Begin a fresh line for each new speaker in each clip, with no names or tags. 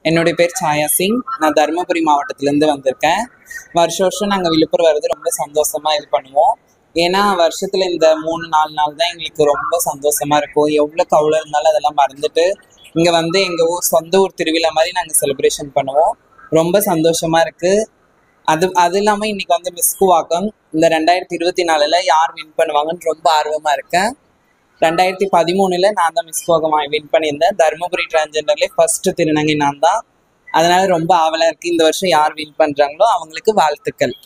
என்னுடைய பேர் சாயா சிங். நான் தருமபுரி மாவட்டத்திலேருந்து வந்திருக்கேன். வருஷம் நாங்கள் விழுப்புரம் வர்றது ரொம்ப சந்தோஷமாக இது பண்ணுவோம். ஏன்னா வருஷத்தில் இந்த 3-4 நாள் தான் எங்களுக்கு ரொம்ப சந்தோஷமாக இருக்கும். எவ்வளோ கவலை இருந்தாலும் அதெல்லாம் மறந்துட்டு இங்கே வந்து எங்கள் சொந்த ஊர் திருவிழா மாதிரி நாங்கள் செலிப்ரேஷன் பண்ணுவோம். ரொம்ப சந்தோஷமாக இருக்குது. அது இல்லாமல் இன்னைக்கு வந்து மிஸ்குவாக்கம் இந்த 2024 யார் வின் பண்ணுவாங்கன்னு ரொம்ப ஆர்வமாக இருக்கேன். 2013 நான் தான் மிஸ்குவாக்கம் வின் பண்ணியிருந்தேன். தருமபுரி டிரான்ஜெண்டர்லேயே ஃபர்ஸ்ட் திருநங்கை நான் தான். அதனால ரொம்ப ஆவலாக இருக்குது. இந்த வருஷம் யார் வின் பண்ணுறாங்களோ அவங்களுக்கு வாழ்த்துக்கள்.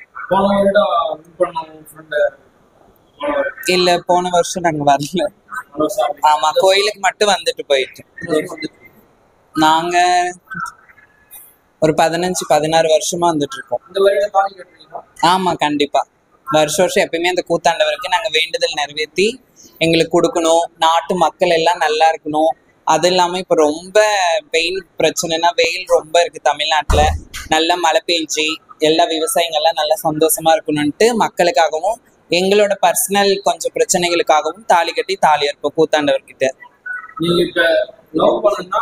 இல்லை, போன வருஷம் நாங்கள் வரல. ஆமாம், கோயிலுக்கு மட்டும் வந்துட்டு போயிட்டு. நாங்கள் ஒரு 15-16 வருஷமா வந்துட்டு இருக்கோம். ஆமா, கண்டிப்பா வருஷம் எப்பயுமே அந்த கூத்தாண்டவருக்கு நாங்க வேண்டுதல் நிறைவேற்றி எங்களுக்கு கொடுக்கணும். நாட்டு மக்கள் எல்லாம் நல்லா இருக்கணும். அது இல்லாம இப்ப ரொம்ப வெயில் பிரச்சனைனா, வெயில் ரொம்ப இருக்கு தமிழ்நாட்டுல. நல்லா மழை பெஞ்சு எல்லா விவசாயிகள்லாம் நல்லா சந்தோஷமா இருக்கணும்ட்டு மக்களுக்காகவும் எங்களோட பர்சனல் கொஞ்சம் பிரச்சனைகளுக்காகவும் தாலி கட்டி தாலி இருப்போம் கூத்தாண்டவர்கிட்ட.
நீங்க இப்ப லவ் பண்ணா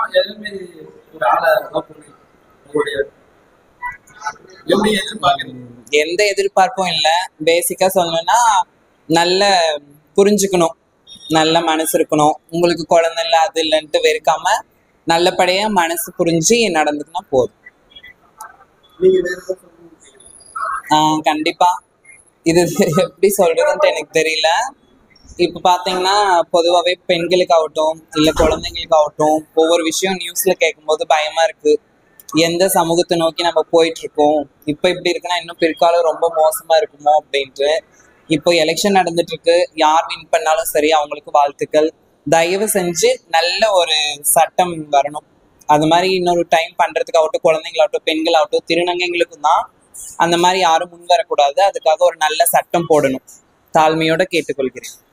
எந்த எதிர்பார்ப்பும் இல்லை. பேசிக்கா சொல்லணும்னா நல்ல புரிஞ்சுக்கணும், நல்ல மனசு இருக்கணும். உங்களுக்கு குழந்தை இல்லை அது இல்லைன்ட்டு வெறுக்காம நல்லபடியா மனசு புரிஞ்சு நடந்துக்குன்னா போதும். கண்டிப்பா. இது எப்படி சொல்றதுன்ட்டு எனக்கு தெரியல. இப்ப பாத்தீங்கன்னா பொதுவாகவே பெண்களுக்காகட்டும் இல்லை குழந்தைங்களுக்காகட்டும் ஒவ்வொரு விஷயம் நியூஸ்ல கேட்கும்போது பயமா இருக்கு. எந்த சமூகத்தை நோக்கி நம்ம போயிட்டு இருக்கோம், இப்ப இப்படி இருக்குன்னா இன்னும் பிற்காலம் ரொம்ப மோசமா இருக்குமோ அப்படின்ட்டு. இப்போ எலெக்ஷன் நடந்துட்டு இருக்கு. யார் வின் பண்ணாலும் சரி அவங்களுக்கு வாழ்த்துக்கள். தயவு செஞ்சு நல்ல ஒரு சட்டம் வரணும். அது மாதிரி இன்னொரு டைம் பண்றதுக்காகட்டும், குழந்தைங்களாகட்டும், பெண்களாகட்டும், திருநங்கைகளுக்கும் தான் அந்த மாதிரி யாரும் முன் வரக்கூடாது. அதுக்காக ஒரு நல்ல சட்டம் போடணும். தாழ்மையோட கேட்டுக்கொள்கிறேன்.